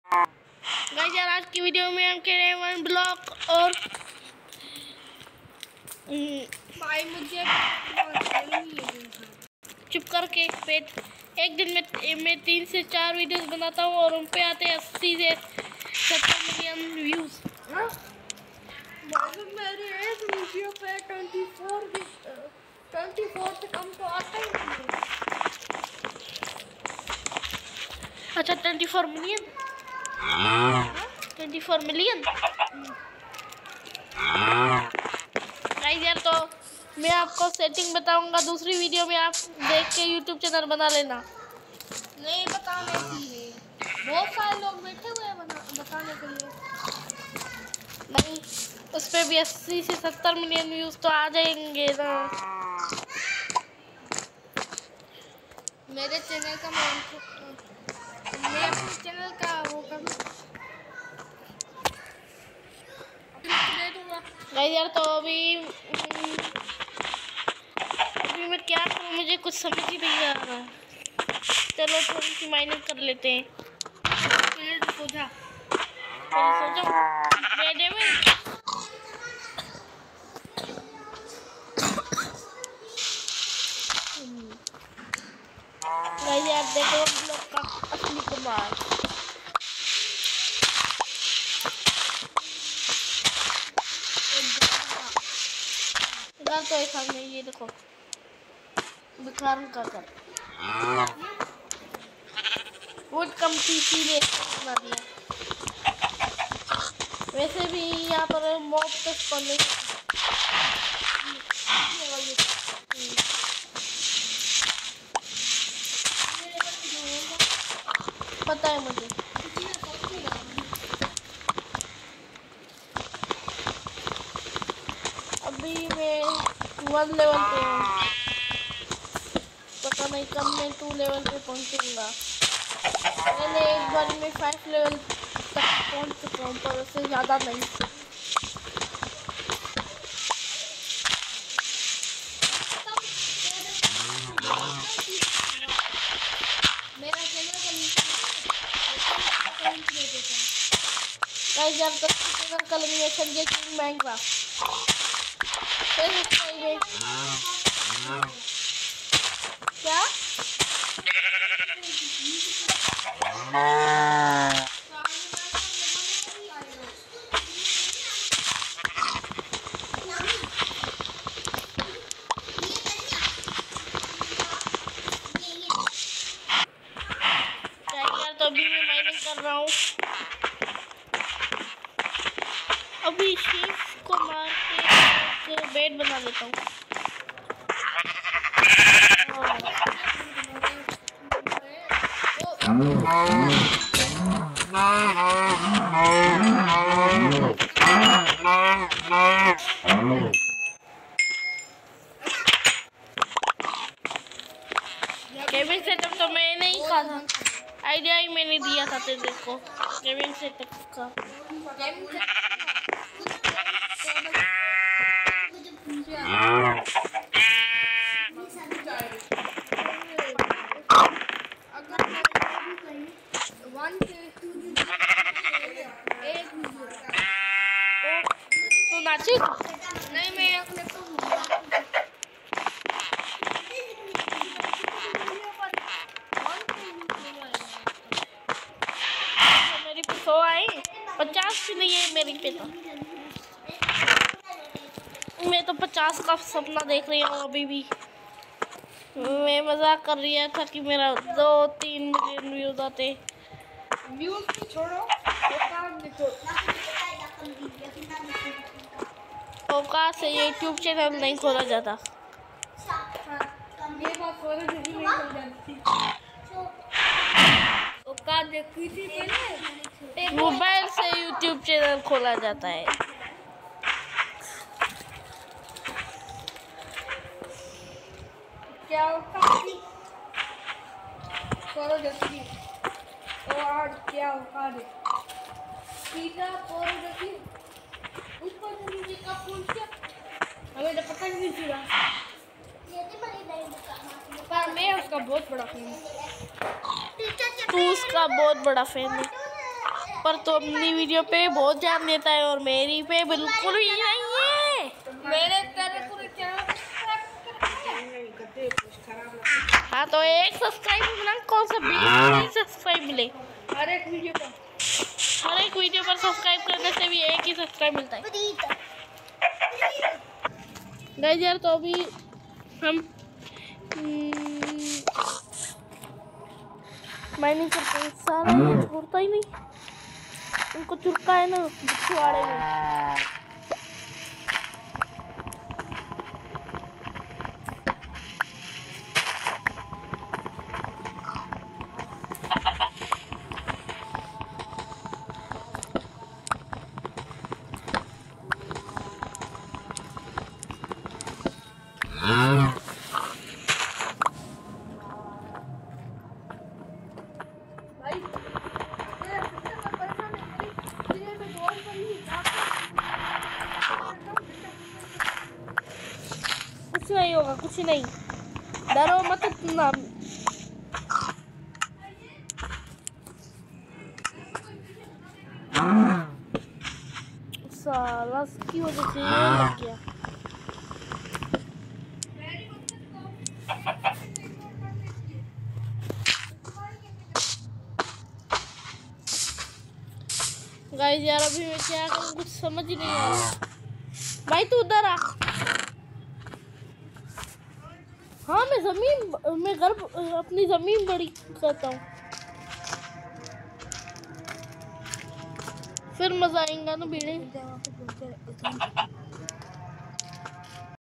Guys यार आज की वीडियो में हम खेल रहे हैं वन ब्लॉक और भाई मुझे चुप करके पेट एक दिन में मैं 3 से 4 वीडियोस बनाता हूँ और उन पे आते हैं 80 से 70 मिलियन व्यूज। मेरी एक वीडियो पे 24 से कम तो आता ही नहीं। अच्छा 24 मिलियन 24 मिलियन। गाइस यार तो मैं आपको सेटिंग बताऊंगा, दूसरी वीडियो में आप देख के यूट्यूब चैनल बना लेना। नहीं बताने के लिए बहुत सारे लोग बैठे हुए हैं बताने के लिए। नहीं उस पर भी 80 से 70 मिलियन व्यूज तो आ जाएंगे ना। मेरे चैनल का मैं अपने चैनल का वो करूँ दे दूँगा। गाइस यार तो अभी मैं क्या करूँ, मुझे कुछ समझ ही नहीं आ रहा। चलो थोड़ी सी माइनिंग कर लेते हैं। सोचा बेडे में गाइस यार देखो ब्लॉक का असली कमाल। इधर तो एक सामने ये देखो बेकार का कर वुड कम इसीलिए बना दिया। वैसे भी यहाँ पर मॉब तो स्पॉन नहीं पता है मुझे। अभी मैं 1 लेवल पे हूँ, पता नहीं कब मैं 2 लेवल पे पहुँचूंगा। मैंने एक बार में 5 लेवल तक पहुँच चुका हूँ पर उससे ज़्यादा नहीं। मेरा चैनल गाइस यार तो चैनल का लिंक है कि माइनक्राफ्ट फिर क्या तो अभी मैं माइनिंग कर रहा हूँ। अभी शीप को मार के एक बेड बना लेता हूँ। गेमिंग सेटअप तो मैंने ही कहा था, आइडिया ही मैंने दिया था तेरे को गेमिंग सेटअप का। तो नाची नहीं मैं अपने मेरी पे 100 आई, 50 भी नहीं है मेरी पे। तो मैं तो 50 का सपना देख रही हूँ अभी भी। मैं मजाक कर रही था कि मेरा 2-3 मिलियन व्यूज आते। व्यूज छोड़ो औकात से यूट्यूब चैनल नहीं खोला जाता। ये बात नहीं हो जाती। औकात देखी थी पहले मोबाइल से यूट्यूब चैनल खोला जाता है। क्या औकात करो देखी और क्या औकात है सीधा करो देखी ऊपर से नीचे का फोन क्या हमें तो पता नहीं चला। पर मैं उसका बहुत बड़ा फैन हूँ। तू उसका बहुत बड़ा फैन है। पर तो अपनी वीडियो पे बहुत ध्यान देता है और मेरी पे बिल्कुल भी नहीं है। मेरे तेरे को चैनल हाँ तो एक सब्सक्राइब मिला, कौन सा 20 सब्सक्राइब मिले। हर एक वीडियो पर सब्सक्राइब करने से भी एक ही सब्सक्राइब मिलता है गाइस। यार तो अभी हम माइनिंग करते हैं। सारा ये छोड़ता ही नहीं, उनको चुरका है ना पिछवाड़े में। कुछ नहीं होगा, कुछ नहीं, डरो मत इतना। साला की वजह से लग गया। गाइस यार अभी मैं क्या करूं, कुछ समझ ही नहीं आ रहा। भाई तू उधर आ। हाँ मैं घर अपनी जमीन बड़ी करता हूँ, फिर मजा आएगा ना भिड़े।